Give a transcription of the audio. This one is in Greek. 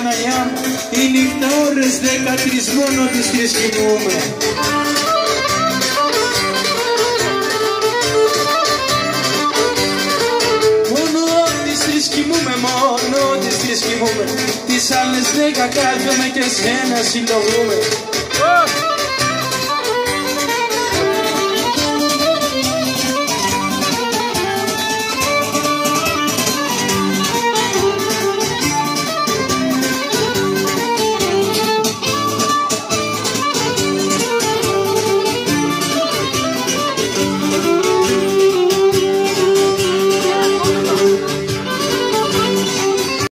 Παναγιά μου, οι νύχτα ώρες 13 μόνο τις 3 κοιμούμαι. Μόνο τις 3 κοιμούμαι, μόνο τις 3 κοιμούμαι. Τις άλλες 10 κάθομαι και σένα συλλογούμε.